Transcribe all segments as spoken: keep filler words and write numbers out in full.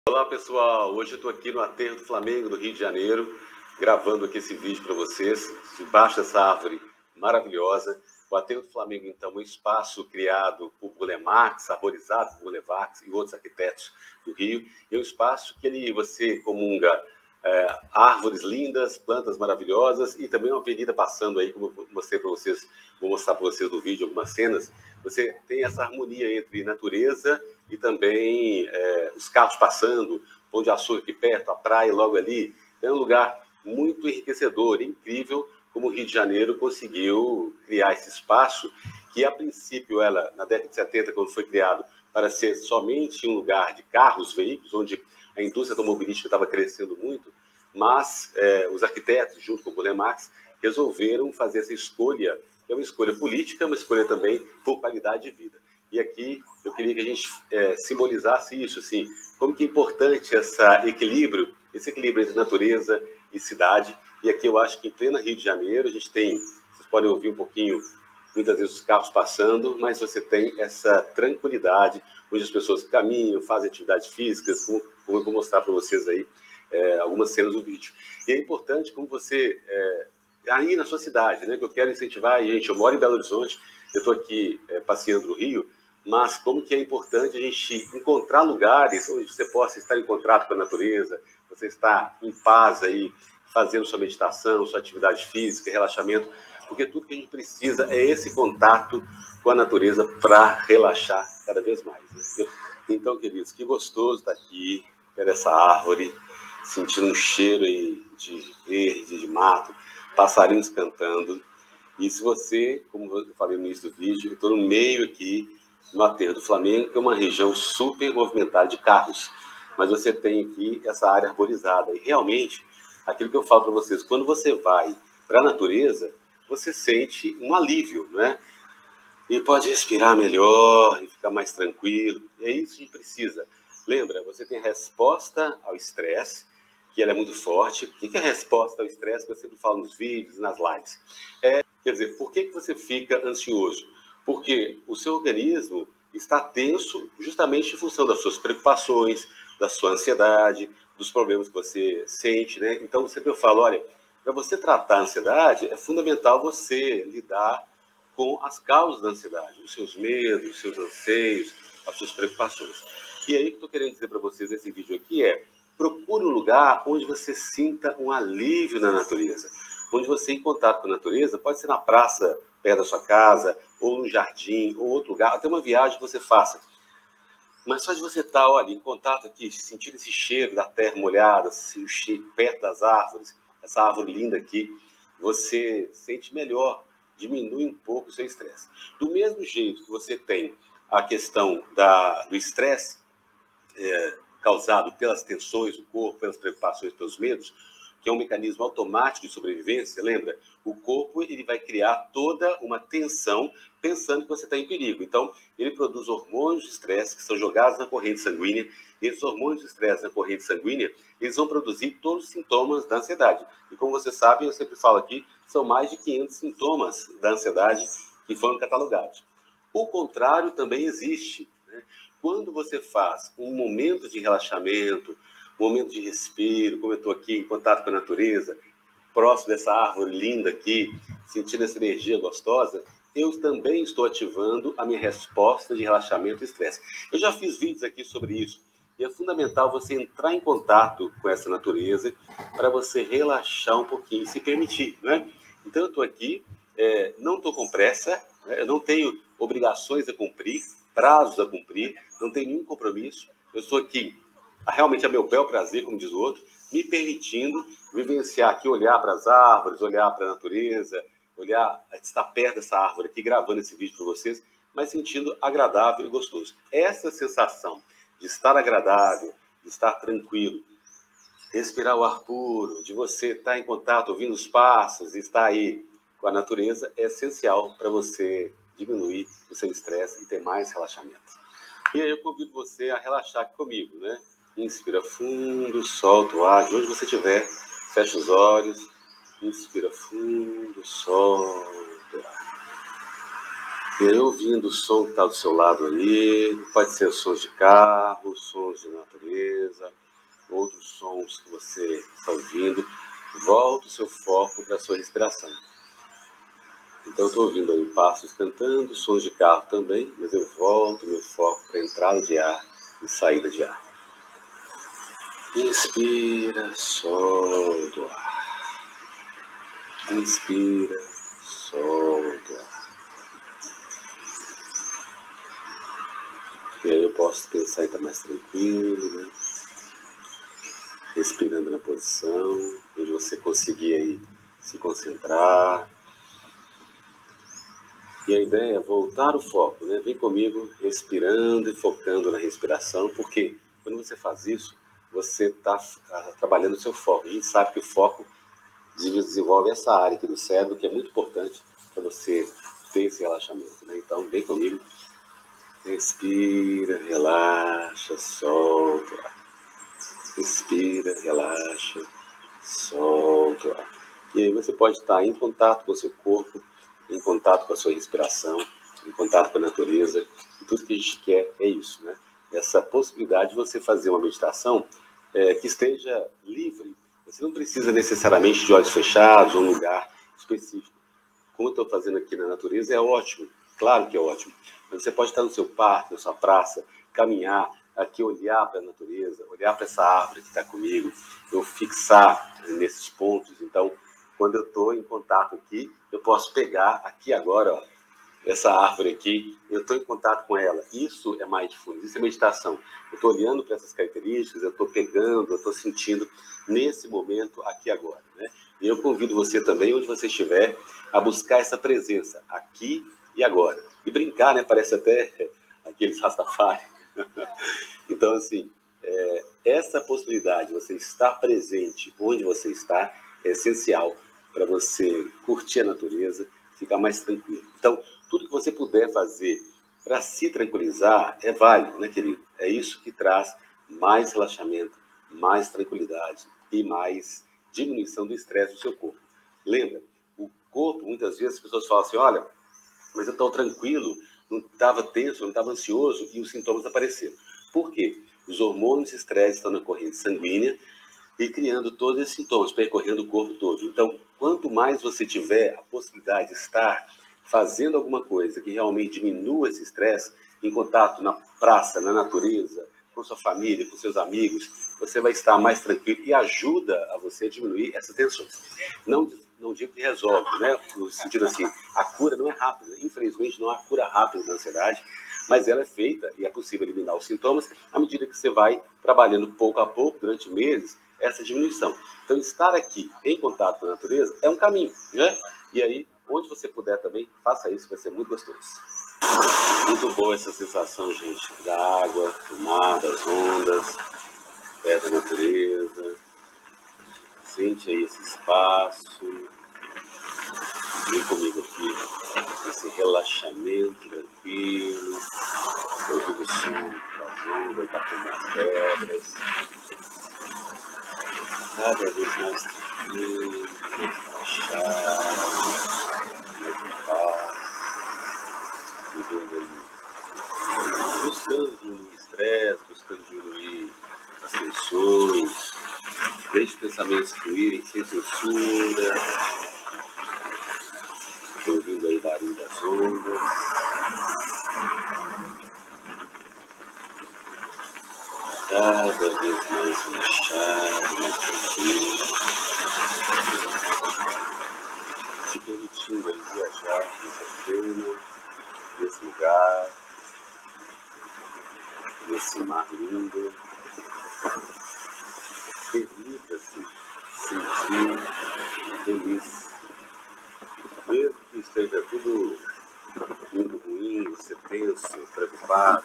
Olá pessoal, hoje eu estou aqui no Aterro do Flamengo, do Rio de Janeiro, gravando aqui esse vídeo para vocês, debaixo dessa árvore maravilhosa. O Aterro do Flamengo, então, é um espaço criado por Burle Marx, arborizado por Burle Marx e outros arquitetos do Rio. É um espaço que ele, você comunga é, árvores lindas, plantas maravilhosas e também uma avenida passando aí, como eu mostrei para vocês, vou mostrar para vocês no vídeo algumas cenas. Você tem essa harmonia entre natureza e também é, os carros passando, Pão de Açúcar aqui perto, a praia logo ali. É um lugar muito enriquecedor, incrível como o Rio de Janeiro conseguiu criar esse espaço, que a princípio, ela, na década de setenta, quando foi criado, para ser somente um lugar de carros, veículos, onde a indústria automobilística estava crescendo muito, mas é, os arquitetos, junto com o Burle Marx, resolveram fazer essa escolha, que é uma escolha política, uma escolha também por qualidade de vida. E aqui eu queria que a gente é, simbolizasse isso, assim, como que é importante esse equilíbrio, esse equilíbrio entre natureza e cidade. E aqui eu acho que em plena Rio de Janeiro, a gente tem, vocês podem ouvir um pouquinho, muitas vezes os carros passando, mas você tem essa tranquilidade, onde as pessoas caminham, fazem atividades físicas, como, como eu vou mostrar para vocês aí, é, algumas cenas do vídeo. E é importante como você, é, aí na sua cidade, né, que eu quero incentivar, gente, eu moro em Belo Horizonte, eu estou aqui é, passeando no Rio, mas como que é importante a gente encontrar lugares onde você possa estar em contato com a natureza, você está em paz aí, fazendo sua meditação, sua atividade física, relaxamento, porque tudo que a gente precisa é esse contato com a natureza para relaxar cada vez mais. Né? Então, queridos, que gostoso estar aqui, ver essa árvore, sentindo um cheiro aí de verde, de mato, passarinhos cantando. E se você, como eu falei no início do vídeo, eu estou no meio aqui, no Aterro do Flamengo, que é uma região super movimentada de carros. Mas você tem aqui essa área arborizada. E realmente, aquilo que eu falo para vocês, quando você vai para a natureza, você sente um alívio, né? E pode respirar melhor, e ficar mais tranquilo. E é isso que a gente precisa. Lembra, você tem a resposta ao estresse, que ela é muito forte. O que é a resposta ao estresse que eu sempre falo nos vídeos, nas lives? É, quer dizer, por que você fica ansioso? Porque o seu organismo está tenso justamente em função das suas preocupações, da sua ansiedade, dos problemas que você sente, né? Então, sempre eu falo, olha, para você tratar a ansiedade, é fundamental você lidar com as causas da ansiedade, os seus medos, os seus anseios, as suas preocupações. E aí o que eu estou querendo dizer para vocês nesse vídeo aqui é, procure um lugar onde você sinta um alívio na natureza, onde você, em contato com a natureza, pode ser na praça, perto da sua casa, ou no jardim, ou outro lugar, até uma viagem que você faça. Mas só de você estar, olha, em contato aqui, sentir esse cheiro da terra molhada, o cheiro perto das árvores, essa árvore linda aqui, você sente melhor, diminui um pouco o seu estresse. Do mesmo jeito que você tem a questão da, do estresse é, causado pelas tensões do corpo, pelas preocupações, pelos medos, que é um mecanismo automático de sobrevivência, lembra? O corpo ele vai criar toda uma tensão pensando que você está em perigo. Então, ele produz hormônios de estresse que são jogados na corrente sanguínea. E esses hormônios de estresse na corrente sanguínea, eles vão produzir todos os sintomas da ansiedade. E como vocês sabem, eu sempre falo aqui, são mais de quinhentos sintomas da ansiedade que foram catalogados. O contrário também existe, né? Quando você faz um momento de relaxamento, um momento de respiro, como eu estou aqui em contato com a natureza, próximo dessa árvore linda aqui, sentindo essa energia gostosa, eu também estou ativando a minha resposta de relaxamento e estresse. Eu já fiz vídeos aqui sobre isso, e é fundamental você entrar em contato com essa natureza para você relaxar um pouquinho, se permitir, né? Então eu estou aqui, é, não estou com pressa, né? Eu não tenho obrigações a cumprir, prazos a cumprir, não tenho nenhum compromisso, eu estou aqui realmente a meu bel prazer, como diz o outro, me permitindo vivenciar aqui, olhar para as árvores, olhar para a natureza, olhar, estar perto dessa árvore aqui, gravando esse vídeo para vocês, mas sentindo agradável e gostoso. Essa sensação de estar agradável, de estar tranquilo, respirar o ar puro, de você estar em contato, ouvindo os pássaros, estar aí com a natureza, é essencial para você diminuir o seu estresse e ter mais relaxamento. E aí eu convido você a relaxar aqui comigo, né? Inspira fundo, solta o ar. De onde você estiver, fecha os olhos. Inspira fundo, solta o ar. E aí, ouvindo o som que está do seu lado aí, pode ser sons de carro, sons de natureza, outros sons que você está ouvindo, volta o seu foco para a sua respiração. Então, eu estou ouvindo aí passos cantando, sons de carro também, mas eu volto meu foco para entrada de ar e saída de ar. Inspira, solta o ar. Inspira, solta o ar. E aí eu posso pensar em estar mais tranquilo, né? Respirando na posição, onde você conseguir aí se concentrar. E a ideia é voltar o foco, né? Vem comigo, respirando e focando na respiração, porque quando você faz isso, você está trabalhando o seu foco. A gente sabe que o foco desenvolve essa área aqui do cérebro, que é muito importante para você ter esse relaxamento, né? Então, vem comigo, respira, relaxa, solta. Respira, relaxa, solta. E aí você pode estar em contato com o seu corpo, em contato com a sua respiração, em contato com a natureza. E tudo que a gente quer é isso, né? Essa possibilidade de você fazer uma meditação é, que esteja livre. Você não precisa necessariamente de olhos fechados ou um lugar específico. Como eu estou fazendo aqui na natureza, é ótimo. Claro que é ótimo. Mas você pode estar no seu parque, na sua praça, caminhar, aqui olhar para a natureza, olhar para essa árvore que está comigo, eu fixar nesses pontos. Então, quando eu estou em contato aqui, eu posso pegar aqui agora, ó, essa árvore aqui, eu estou em contato com ela. Isso é mindfulness, isso é meditação. Eu estou olhando para essas características, eu estou pegando, eu estou sentindo nesse momento, aqui agora, né? E eu convido você também, onde você estiver, a buscar essa presença, aqui e agora. E brincar, né? Parece até aqueles Rastafari. Então, assim, é, essa possibilidade de você estar presente onde você está é essencial para você curtir a natureza, ficar mais tranquilo. Então, tudo que você puder fazer para se tranquilizar é válido, né, querido? É isso que traz mais relaxamento, mais tranquilidade e mais diminuição do estresse do seu corpo. Lembra, o corpo, muitas vezes, as pessoas falam assim, olha, mas eu estou tranquilo, não estava tenso, não estava ansioso, e os sintomas apareceram. Por quê? Os hormônios de estresse estão na corrente sanguínea e criando todos esses sintomas, percorrendo o corpo todo. Então, quanto mais você tiver a possibilidade de estar fazendo alguma coisa que realmente diminua esse estresse, em contato na praça, na natureza, com sua família, com seus amigos, você vai estar mais tranquilo e ajuda a você a diminuir essas tensões. Não, não digo que resolve, né? No sentido assim, a cura não é rápida. Infelizmente, não há cura rápida da ansiedade, mas ela é feita e é possível eliminar os sintomas à medida que você vai trabalhando pouco a pouco, durante meses, essa diminuição. Então, estar aqui em contato com a natureza é um caminho, né? E aí, onde você puder também, faça isso, vai ser muito gostoso. Muito boa essa sensação, gente, da água, do mar, das ondas, perto da natureza. Sente aí esse espaço. Vem comigo aqui, esse relaxamento tranquilo. Ouvindo o som das ondas, batendo nas pedras. Cada vez mais tranquilo, mais relaxado, mais em paz. Vivendo ali, buscando diminuir o estresse, buscando diminuir as tensões, deixe os pensamentos fluírem sem censura, ouvindo aí o barulho das ondas. Cada vez mais relaxado, mais tranquilo, se permitindo aí viajar nessa cena, nesse lugar, nesse mar lindo. Permita-se sentir feliz. Mesmo que esteja tudo muito ruim, você tenso, preocupado,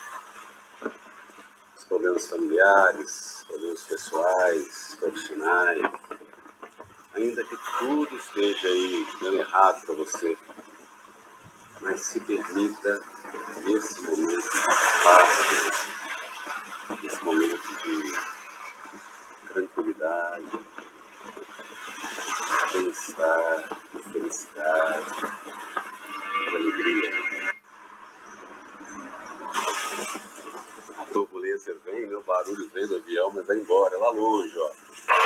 os problemas familiares, problemas pessoais, profissionais, ainda que tudo esteja aí dando errado para você, mas se permita nesse momento de paz, nesse momento de tranquilidade, bem-estar, felicidade, alegria. tá embora, lá longe, ó.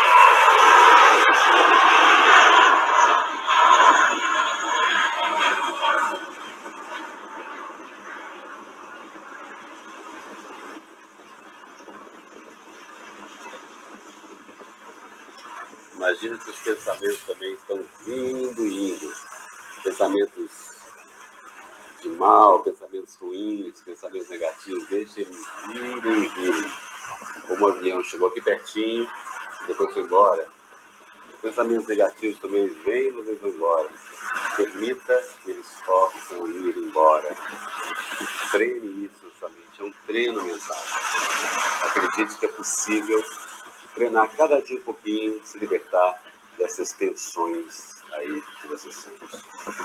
Imagina que os pensamentos também estão vindo e indo. Pensamentos de mal, pensamentos ruins, pensamentos negativos, deixa eles virem e virem. Como o avião chegou aqui pertinho, depois foi embora. Pensamentos negativos também vêm e depois vão embora. Permita que eles possam ir embora. Treine isso na sua mente, é um treino mental. Acredite que é possível treinar cada dia um pouquinho, se libertar dessas tensões aí que você sente.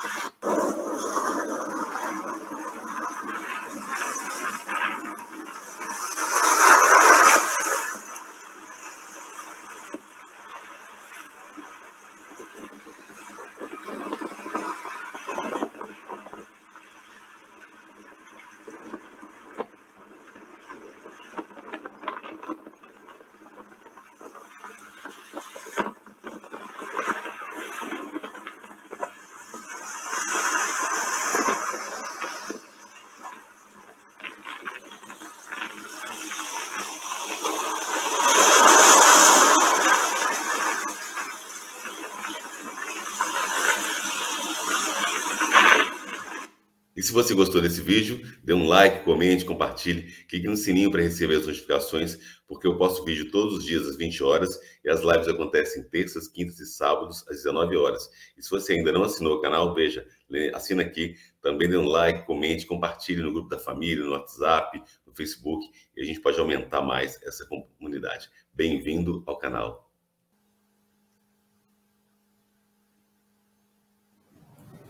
E se você gostou desse vídeo, dê um like, comente, compartilhe, clique no sininho para receber as notificações, porque eu posto vídeo todos os dias às vinte horas e as lives acontecem terças, quintas e sábados às dezenove horas. E se você ainda não assinou o canal, veja, assina aqui, também dê um like, comente, compartilhe no grupo da família, no WhatsApp, no Facebook, e a gente pode aumentar mais essa comunidade. Bem-vindo ao canal